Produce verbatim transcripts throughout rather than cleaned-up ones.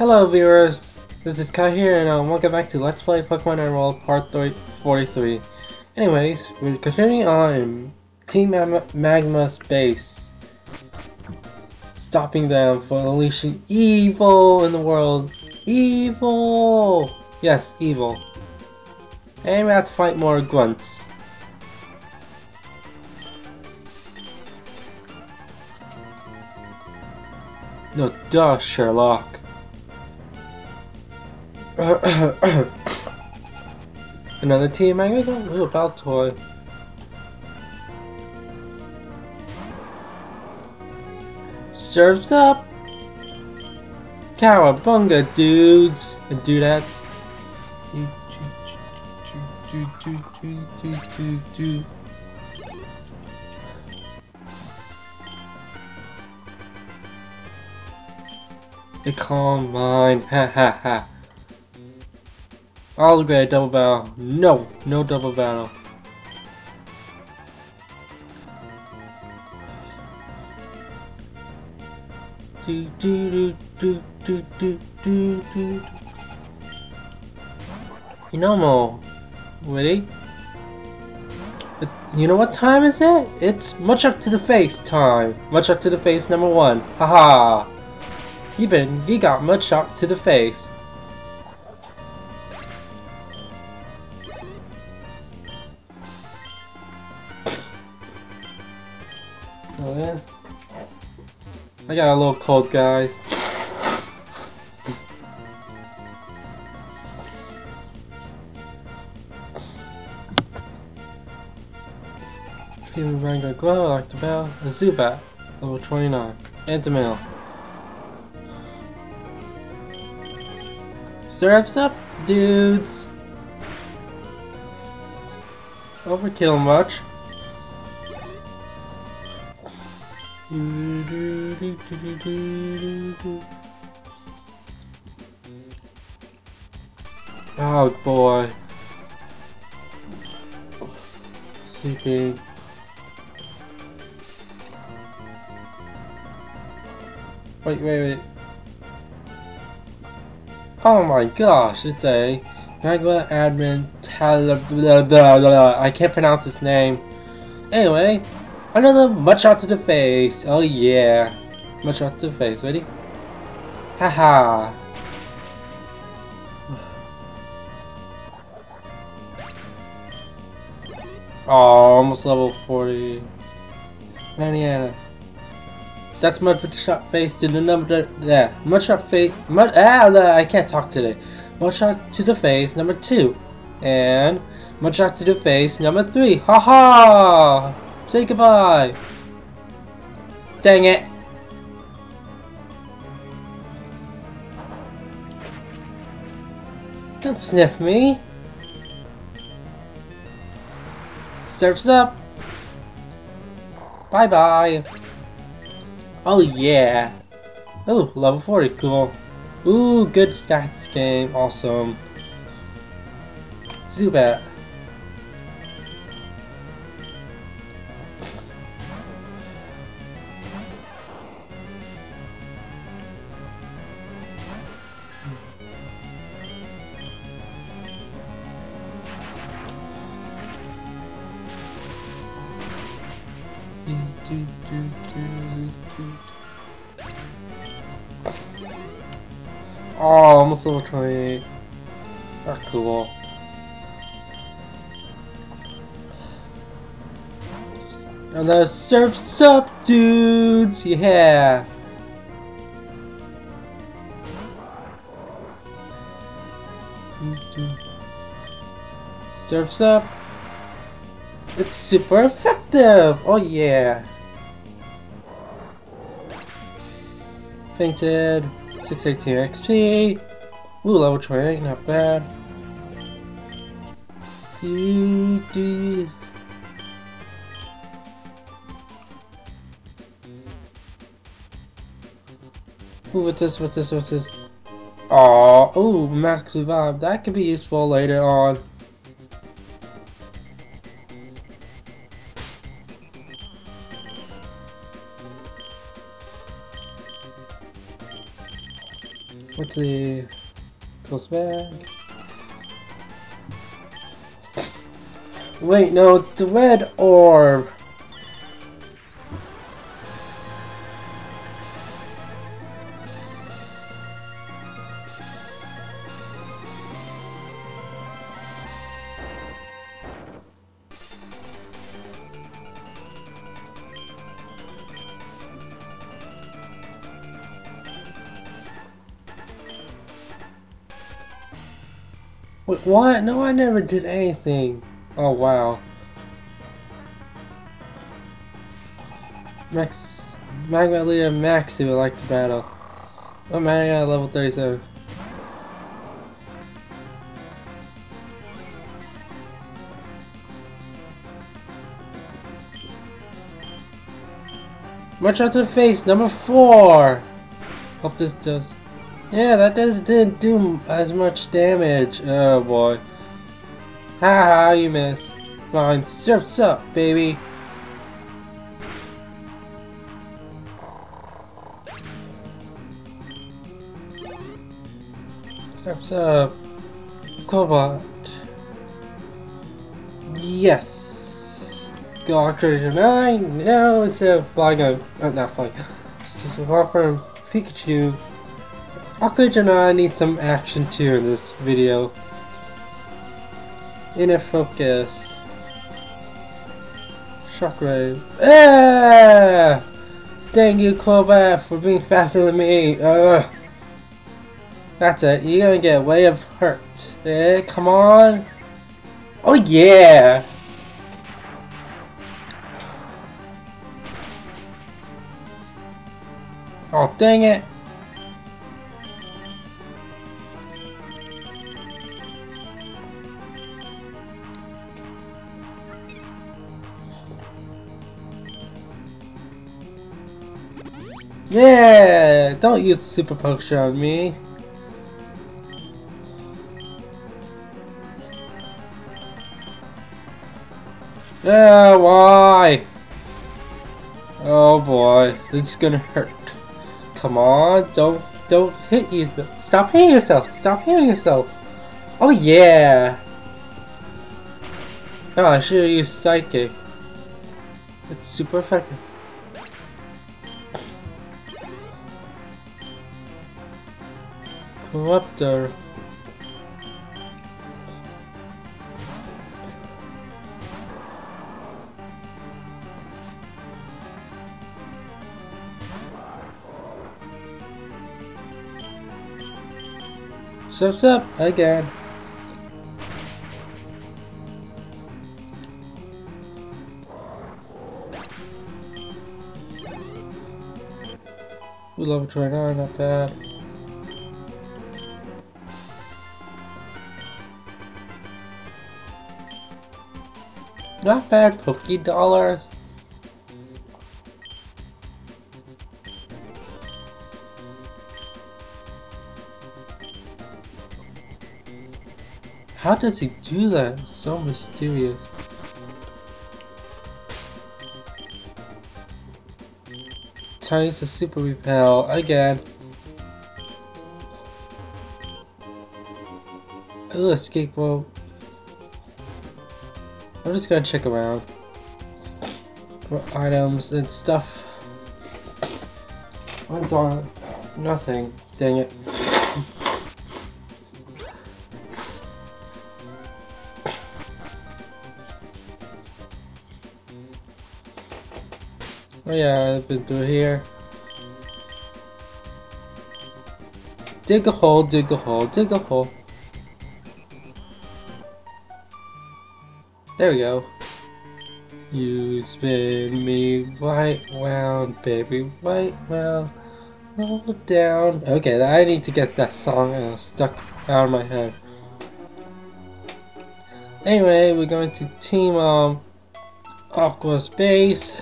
Hello viewers, this is Kite here and um, welcome back to Let's Play Pokemon Emerald Part forty-three. Anyways, we're continuing on in Team Magma Magma's base. Stopping them from unleashing evil in the world. Evil! Yes, evil. And we have to fight more grunts. No, duh, Sherlock. Another team, I got a little belt toy. Surf's up! Cowabunga, dudes and dudettes. The calm mind, ha ha ha. All great double battle. No, no double battle. Do do do do do do do. You know, Mo, ready? But you know what time is it? It's much up to the face time. Much up to the face number one. Haha. You been, you got much up to the face. So this, I got a little cold, guys. People Vanguard Glow, Octobell, a Zubat, level twenty-nine, Antimale. Surf's up, dudes! Overkill much. Oh boy. Sleeping. Wait, wait, wait. Oh my gosh, it's a Magma admin tal blah, blah, blah. I can't pronounce his name. Anyway, another Mudshot to the face. Oh yeah. Mudshot to the face. Ready? Haha. Oh, almost level forty. Maniana. That's Mudshot face to the number. Yeah, Mudshot face. Mud. Ah, I can't talk today. Mudshot to the face number two, and Mudshot to the face number three. Haha! Say goodbye. Dang it! Don't sniff me. Surf's up. Bye bye. Oh yeah. Oh, level forty, cool. Ooh, good stats game, awesome. Zubat. Oh, almost level twenty-eight. That's cool. And the surf's up, dudes! Yeah! Surf's up. It's super effective! Oh yeah! Fainted. six eighteen X P. Ooh, level twenty-eight, not bad. Doo, doo. Ooh, what's this? What's this? What's this? Oh, ooh, max revive. That could be useful later on. What's the ghost bag? Wait, no, it's the red orb. Wait, what? No, I never did anything. Oh, wow. Max, Magma Leader Maxi would like to battle. Oh man, I got level thirty-seven. Mudshot to the face, number four! Hope this does. Yeah, that does, didn't do as much damage. Oh boy. Haha, you miss. Fine, surf's up, baby. Surf's up. Cobalt. Yes. Go October nine. No, it's a flying. Oh, not flying. It's just a walk from Pikachu. Aquage and I need some action too in this video. Inner focus. Shockwave. Ah! Dang you, Cobalt, for being faster than me. Ugh. That's it. You're gonna get way of hurt. Eh, come on. Oh yeah. Oh dang it. Yeah! Don't use the super potion on me. Yeah, why? Oh boy, this is gonna hurt. Come on, don't don't hit you. Stop hitting yourself. Stop hitting yourself. Oh yeah. Oh, I should have used psychic. It's super effective. Corruptor. Surf's up again. We level twenty-nine, not bad. Not bad, Poké dollars. How does he do that? It's so mysterious. Tries to super repel again. Ooh, escape rope. I'm just gonna check around for items and stuff. What's on? Nothing. Dang it. Oh yeah, I've been through here. Dig a hole, dig a hole, dig a hole. There we go. You spin me right round, baby, right round. Roll down. Okay, I need to get that song uh, stuck out of my head. Anyway, we're going to team um Aqua Space.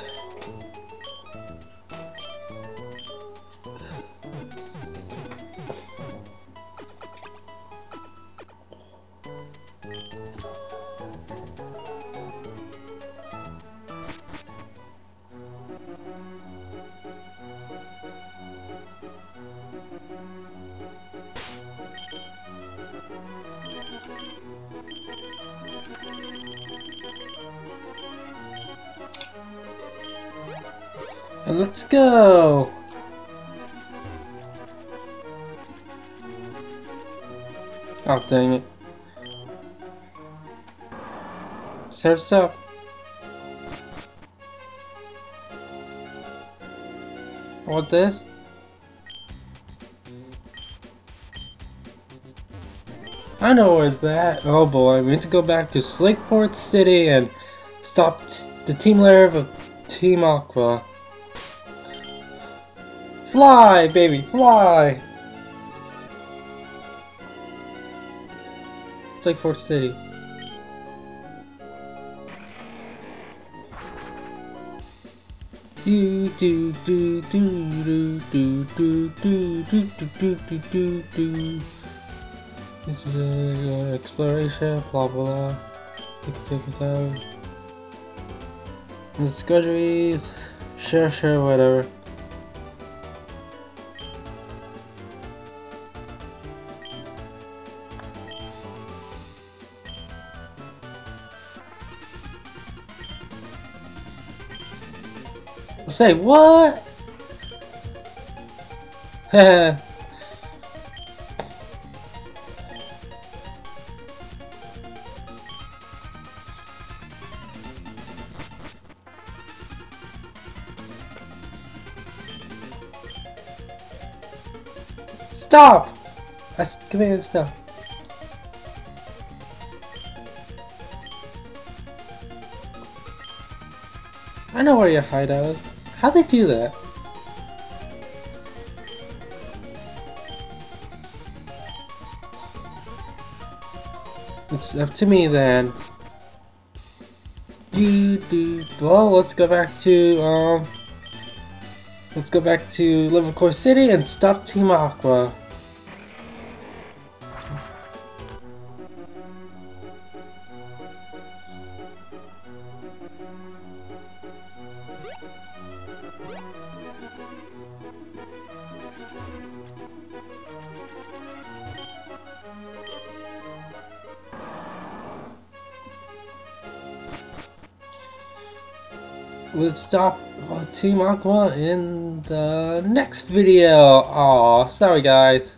And let's go! Oh, dang it. Surf's up. What this? I know where that. Oh boy, we need to go back to Slakeport City and stop t the team lair of Team Aqua. Fly, baby, fly! Slakeport City. Do do do do do do do do do do do do do. This is a exploration, blah blah. You can take your time. Discoveries, sure, sure, whatever. Say what? Heh. Stop! I come here and stop. I know where your hideout is. How'd they do that? It's up to me then. You do well. Let's go back to um. Let's go back to Livercore City and stop Team Aqua. Let's stop uh, Team Aqua in the next video. Aw, sorry guys.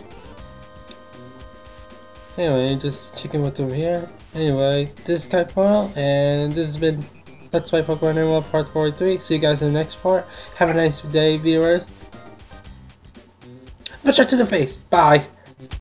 Anyway, just checking what's over here. Anyway, this is Kitepryo, and this has been Let's Play Pokemon Emerald Part forty-three. See you guys in the next part. Have a nice day, viewers. Mudshot to the face. Bye.